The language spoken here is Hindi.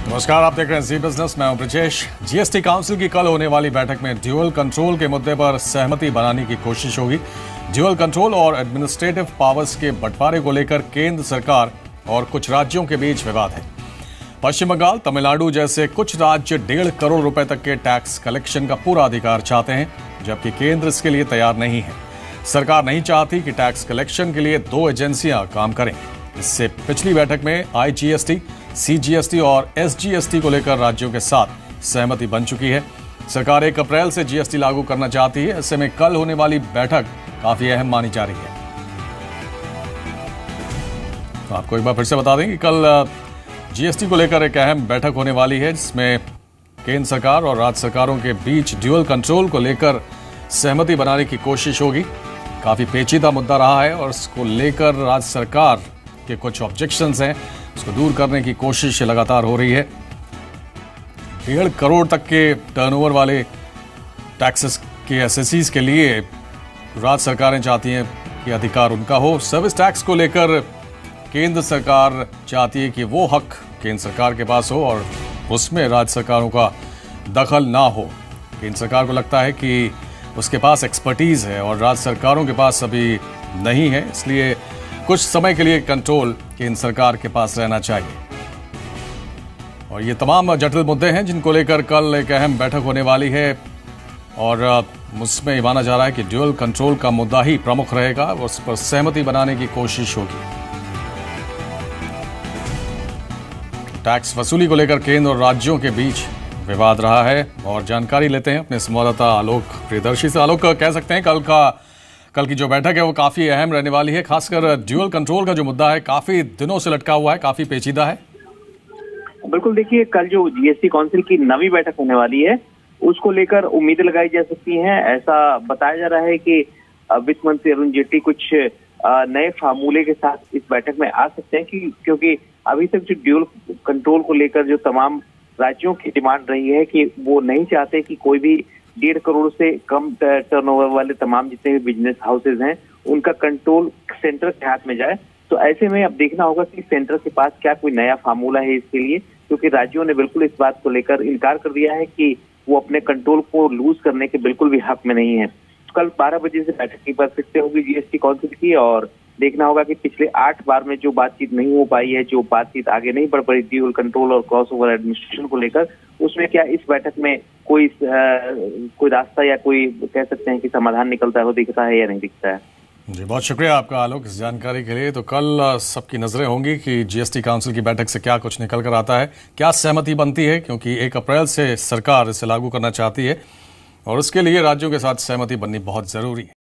नमस्कार, आप देख रहे हैं जी बिजनेस। मैं हूं ब्रजेश। जीएसटी काउंसिल की कल होने वाली बैठक में ड्यूअल कंट्रोल के मुद्दे पर सहमति बनाने की कोशिश होगी। ड्यूअल कंट्रोल और एडमिनिस्ट्रेटिव पावर्स के बंटवारे को लेकर केंद्र सरकार और कुछ राज्यों के बीच विवाद है। पश्चिम बंगाल, तमिलनाडु जैसे कुछ राज्य 1.5 करोड़ रुपए तक के टैक्स कलेक्शन का पूरा अधिकार चाहते हैं, जबकि केंद्र इसके लिए तैयार नहीं है। सरकार नहीं चाहती कि टैक्स कलेक्शन के लिए 2 एजेंसियां काम करें। इससे पिछली बैठक में आईजीएसटी, सीजीएसटी और एसजीएसटी को लेकर राज्यों के साथ सहमति बन चुकी है। सरकार 1 अप्रैल से जीएसटी लागू करना चाहती है। ऐसे में कल होने वाली बैठक काफी अहम मानी जा रही है। तो आपको एक बार फिर से बता दें कि कल जीएसटी को लेकर एक अहम बैठक होने वाली है, जिसमें केंद्र सरकार और राज्य सरकारों के बीच ड्यूअल कंट्रोल को लेकर सहमति बनाने की कोशिश होगी। काफी पेचीदा मुद्दा रहा है और इसको लेकर राज्य सरकार के कुछ ऑब्जेक्शंस हैं, उसको दूर करने की कोशिश लगातार हो रही है। 1.5 करोड़ तक के टर्नओवर वाले टैक्सेस के एसएससीज के लिए राज्य सरकारें चाहती हैं कि अधिकार उनका हो। सर्विस टैक्स को लेकर केंद्र सरकार चाहती है कि वो हक केंद्र सरकार के पास हो और उसमें राज्य सरकारों का दखल ना हो। केंद्र सरकार को लगता है कि उसके पास एक्सपर्टीज है और राज्य सरकारों के पास अभी नहीं है, इसलिए कुछ समय के लिए कंट्रोल केंद्र सरकार के पास रहना चाहिए। और ये तमाम जटिल मुद्दे हैं जिनको लेकर कल एक अहम बैठक होने वाली है और उसमें माना जा रहा है कि ड्यूअल कंट्रोल का मुद्दा ही प्रमुख रहेगा। उस पर सहमति बनाने की कोशिश होगी। टैक्स वसूली को लेकर केंद्र और राज्यों के बीच विवाद रहा है और जानकारी लेते हैं अपने संवाददाता आलोक प्रियदर्शी से। आलोक, कह सकते हैं कल की जो बैठक है वो काफी अहम रहने वाली है। खासकर ड्यूअल कंट्रोल का जो मुद्दा है काफी दिनों से लटका हुआ है, काफी पेचीदा है। बिल्कुल, देखिए कल जो जीएसटी काउंसिल की नवी बैठक होने वाली है उसको लेकर उम्मीदें लगाई जा सकती हैं। ऐसा बताया जा रहा है कि वित्त मंत्री अरुण जेटली कुछ नए फार्मूले के साथ इस बैठक में आ सकते हैं, क्योंकि अभी तक जो ड्यूअल कंट्रोल को लेकर जो तमाम राज्यों की डिमांड रही है कि वो नहीं चाहते कि कोई भी 1.5 करोड़ से कम टर्नओवर वाले तमाम जितने भी बिजनेस हाउसेज हैं उनका कंट्रोल सेंटर के हाथ में जाए। तो ऐसे में अब देखना होगा कि सेंटर के पास क्या कोई नया फार्मूला है इसके लिए, क्योंकि राज्यों ने बिल्कुल इस बात को लेकर इनकार कर दिया है कि वो अपने कंट्रोल को लूज करने के बिल्कुल भी हक में नहीं है। कल 12 बजे से बैठक की बात फिर से होगी जीएसटी काउंसिल की और देखना होगा कि पिछले 8 बार में जो बातचीत नहीं हो पाई है, जो बातचीत आगे नहीं बढ़ पाई ड्यूअल कंट्रोल और क्रॉस ओवर एडमिनिस्ट्रेशन को लेकर, उसमें क्या इस बैठक में कोई रास्ता या कोई कह सकते हैं कि समाधान निकलता है, वो दिखता है या नहीं दिखता है। जी, बहुत शुक्रिया आपका आलोक इस जानकारी के लिए। तो कल सबकी नजरें होंगी कि जीएसटी काउंसिल की बैठक से क्या कुछ निकल कर आता है, क्या सहमति बनती है, क्योंकि 1 अप्रैल से सरकार इसे लागू करना चाहती है और उसके लिए राज्यों के साथ सहमति बननी बहुत जरूरी है।